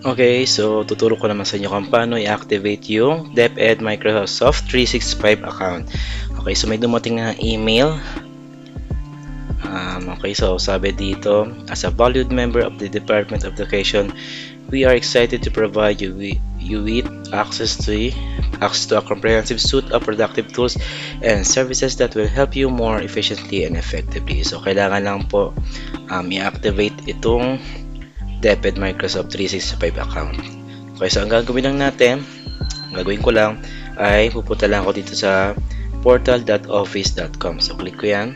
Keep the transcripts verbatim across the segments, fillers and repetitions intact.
Okay, so tuturo ko naman sa inyo kung paano i-activate yung DepEd Microsoft three sixty-five account. Okay, so may dumating na email. Um, okay, so sabi dito, as a valued member of the Department of Education, we are excited to provide you with, you with access to access to a comprehensive suite of productive tools and services that will help you more efficiently and effectively. So kailangan lang po um, i-activate itong DepEd Microsoft three sixty-five account. Okay, so ang gagawin lang natin, ang gagawin ko lang ay pupunta lang ako dito sa portal dot office dot com. So click ko yan.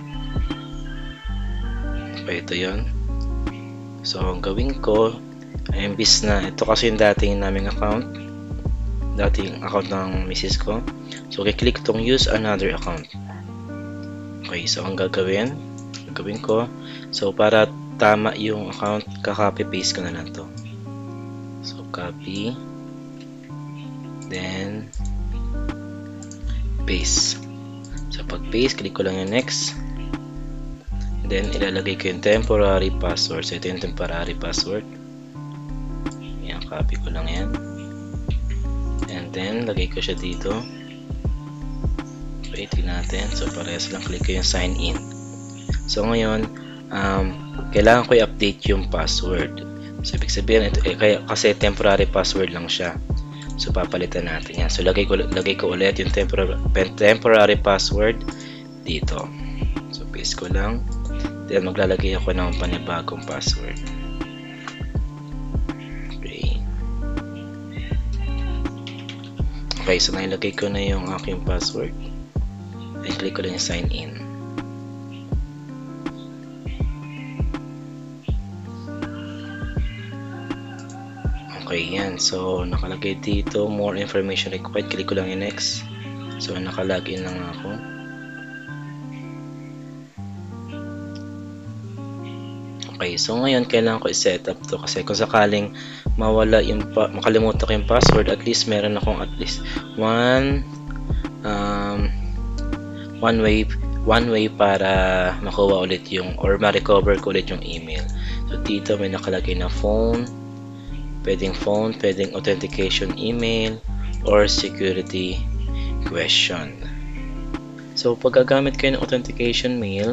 Okay, ito yun. So ang gawin ko ay imbis na ito kasi yung dating naming account, dating account ng misis ko. So kiklik itong use another account. Okay, so ang gagawin, gagawin ko, so para tama yung account, ka-copy paste ko na lang to. So copy, then paste. So pag paste, click ko lang yung next, then ilalagay ko yung temporary password. So ito yung temporary password, yan, copy ko lang yan, and then lagay ko siya dito. Okay, tingnan natin. So parehas lang, click ko yung sign in. So ngayon um, kailangan ko i-update yung password. So ibig sabihin ito, eh, kaya, kasi temporary password lang siya. So papalitan natin yan. So lagay ko, lagay ko ulit yung temporary, temporary password dito. So paste ko lang. Then maglalagay ako ng panibagong password. Okay. Okay, so nailagay ko na yung aking password. Then click ko lang yung sign in. Okay, yan. So, nakalagay dito, more information required. Click ko lang yung next. So, nakalagin lang ako. Okay, so ngayon, kailangan ko i-set up to kasi kung sakaling mawala yung, pa makalimutan ko yung password, at least meron akong at least one, um, one way, one way para makuha ulit yung, or ma-recover ko ulit yung email. So, dito may nakalagay na phone, pwedeng phone, pwedeng authentication email, or security question. So, pag gagamit kayo ng authentication mail,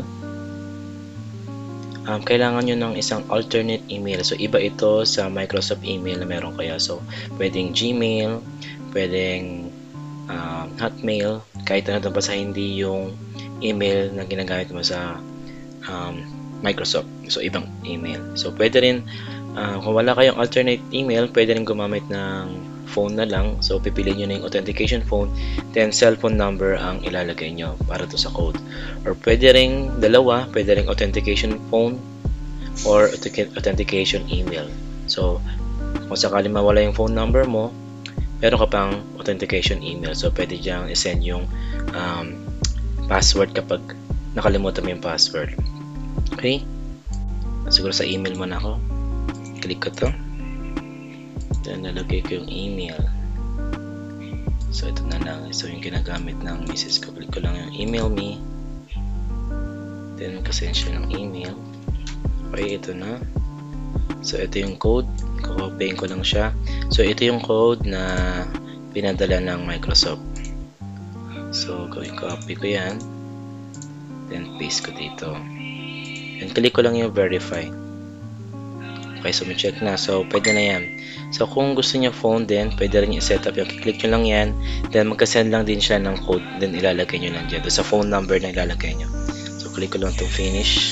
um, kailangan nyo ng isang alternate email. So, iba ito sa Microsoft email na meron kaya. So, pwedeng Gmail, pwedeng um, Hotmail, kahit ano ba sa hindi yung email na ginagamit mo sa um, Microsoft. So, ibang email. So, pwede rin Uh, kung wala kayong alternate email, pwede rin gumamit ng phone na lang. So, pipiliin nyo na yung authentication phone, then cellphone number ang ilalagay nyo para to sa code. Or pwede rin dalawa, pwede rin authentication phone or authentication email. So, kung sakali mawala yung phone number mo, meron ka pang authentication email. So, pwede dyan isend yung um, password kapag nakalimutan mo yung password. Okay? Siguro sa email mo na ako. Click ko to, then nalagay ko yung email. So ito na lang, so yung ginagamit ng misis ko. Click ko lang yung email me, then kasend siya ng email. Okay, ito na. So ito yung code, kukopiin ko lang siya. So ito yung code na pinadala ng Microsoft. So gawin copy ko yan, then paste ko dito, and click ko lang yung verify. Okay, so may check na. So, pwede na yan. So, kung gusto niyo phone din, pwede rin i-set up yung click nyo lang yan. Then, magka-send lang din siya ng code. Then, ilalagay nyo lang dyan. Sa phone number na ilalagay nyo. So, click ko lang to finish.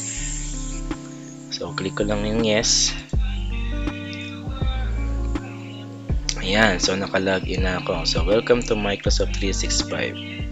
So, click ko lang yung yes. Ayan. So, naka-login na ako. So, welcome to Microsoft three sixty-five.